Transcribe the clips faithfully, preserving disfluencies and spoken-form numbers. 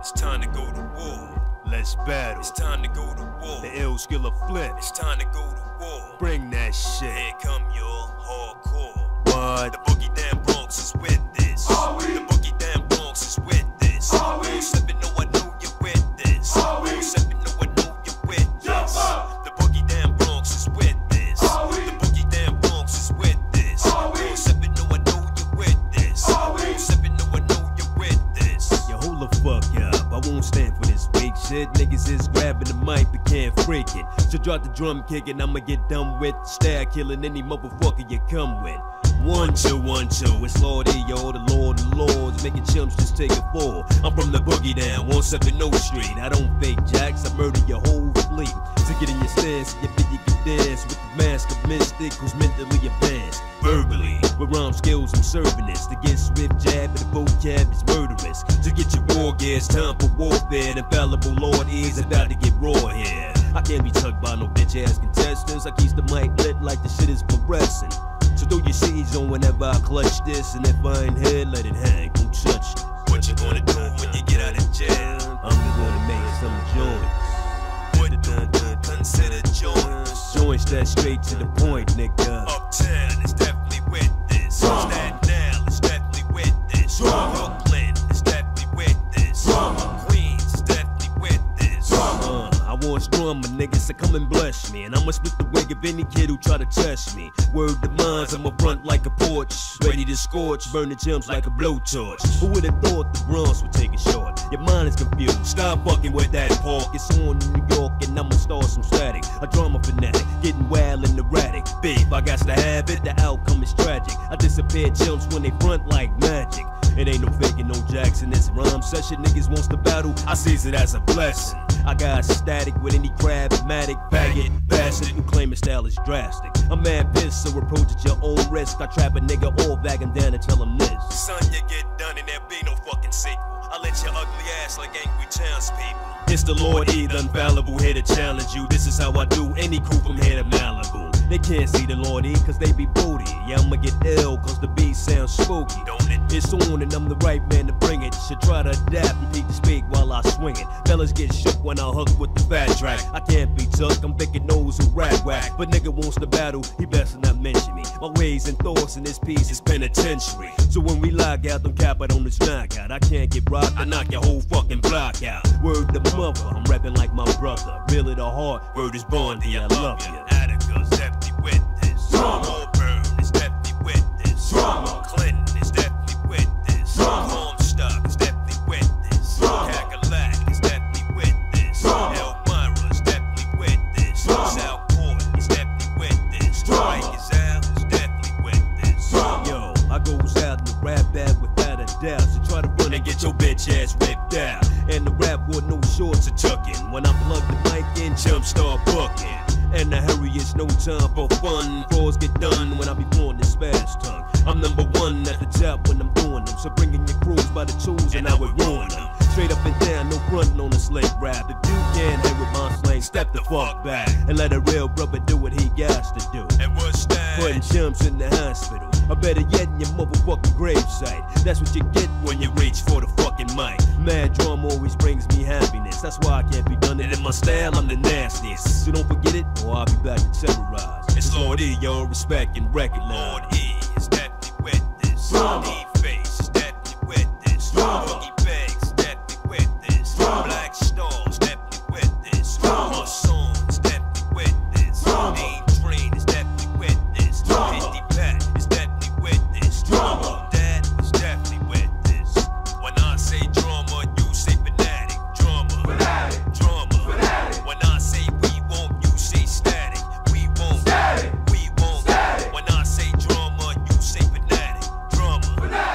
It's time to go to war. Let's battle. It's time to go to war. The ill skill of Flint. It's time to go to war. Bring that shit. Here come your hardcore. What? The Boogie Down Bronx is with this. Are we? The Boogie Down Bronx is with this. Are we? You sippin', know I know you with this. Are we? You sippin', know I know you with Jump this. up. The Boogie Down Bronx is with this. Are we? The Boogie Down Bronx is with this. Are we? You sippin', know I know you with this. Are we? You sippin', know I know you with this. Yo, hold the fuck up. I won't stand for this fake shit. Niggas is grabbing the mic but can't freak it. So drop the drum kick and I'ma get done with style killing any motherfucker you come with. One, two, one, two, it's Lord E, yo, the Lord of Lords, making chumps just take it forward. I'm from the Boogie Down, one seventy Street. I don't fake jacks, I murder your whole fleet. To get in your stance, you think you can dance with the mask of mystic who's mentally advanced. Verbally, with rhyme skills I'm serving this. To get swift jab and the vocab is murderous. To get your war gear, it's time for warfare. The infallible Lord E is about to get raw here. I can't be tugged by no bitch ass contestants. I keep the mic lit like the shit is fluorescent. So throw your seeds on whenever I clutch this, and if I ain't here, let it hang, don't touch this. What you gonna do when you get out of jail? I'm gonna make some joints. What do consider joints? Joints that straight to the point, nigga. Uptown is definitely with this. Drama. Staten Island is definitely with this. Drama. Brooklyn is definitely with this. Drama. Queens is definitely with this. Drama. Uh, I want drama, niggas, so come and bless me. And I'ma split the wig of any kid who try to test me. Word to mines, I'ma front like a porch. Ready to scorch, burn the gems like a blowtorch. Who would've thought the bronze would take it short? Your mind is confused, stop fucking with that pork. It's on in New York and I'ma start some static. A drama fanatic, getting wild and erratic. Babe, I got to have it, the outcome is tragic. I disappear chumps when they front like magic. It ain't no faking, no Jackson, it's rhyme session. Niggas wants to battle, I sees it as a blessing. I got static with any crabmatic, faggot, bastard who claim his style is drastic. I'm mad pissed, so approach at your own risk. I trap a nigga or bag him down and tell him this. Son, you get done and there be no fucking sequel. I let your ugly ass like angry townspeople. It's the Lord E, the infallible, here to challenge you. This is how I do any crew from here to Malibu. They can't see the Lord E, cause they be booty. Yeah, I'ma get ill, cause the beat sounds spooky. Don't it? It's on and I'm the right man to bring it. Should try to adapt and teach to speak while I swing it. Fellas get shook when I hook with the fat track. I can't be took, I'm thinking those who rap whack. But nigga wants to battle, he best not mention me. My ways and thoughts in this piece is penitentiary. So when we log out, don't cap it on this knockout. I can't get rocked, I knock your whole fucking block out. Word to mother, I'm rapping like my brother. Real it or hard, word is Bondi, I love you. Attica's definitely with this. Drama. Auburn is definitely with this. Drama. Clinton is definitely with this. Drama. Comstock is definitely with this. Drama. Cadillac is definitely with this. Drama. Elmira is definitely with this. Drama. Southport is definitely with this. Drama. Rikers Ave is definitely with this. Drama. Yo, I goes out in the rap bag without a doubt. So try to run and get your bitch ass ripped out. And the rap with no shorts are tucking. When I plug the mic in, jump start bucking. And the hurry is no time for fun. Frauds get done when I be blowing this fast tongue. I'm number one at the top when I'm doing them. So bring in your crews by the tools and, and I would ruin them. Straight up and down, no frontin' on the slick rap. If you can't hang with my slang, step the fuck back. And let a real brother do what he got to do. And what's that? Putting chumps in the hospital. Or better yet, in your motherfucking gravesite. That's what you get when you reach for the fucking mic. Mad drama always brings me happiness. That's why I can't be done. And in my style, I'm the nastiest. So don't forget it, or I'll be back to terrorize. It's Lord E, yo, respect and recognize. Lord E is definitely with this. Drama. D-Face is definitely with this. Drama. Boogie Bags is definitely with this. Drama. Black Star is definitely with this. Drama. Mason is definitely with this. Drama. Dean Train is definitely with this. Drama. Fifty Pat is definitely with this. Drama. Dad is definitely with this. When I say drama, you say fanatic. Drama. Fanatic. Drama. Fanatic. When I say we won't, you say static. We won't. Static. We won't. Static. When I say drama, you say fanatic. Drama. Fanatic.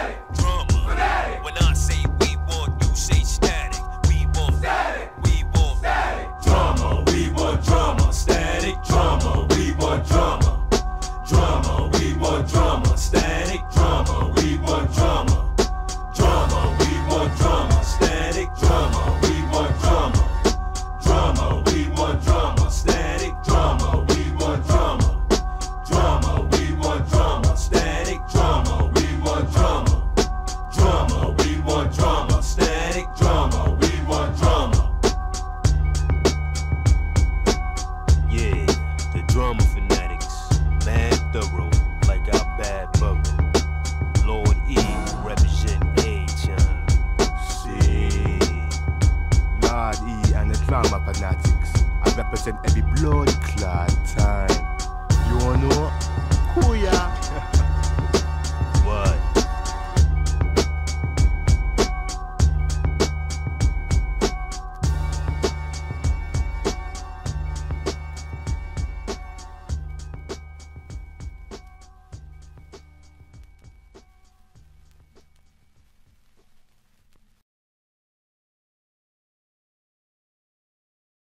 Drama fanatics. I represent every blood clot time. You wanna know? Kuya.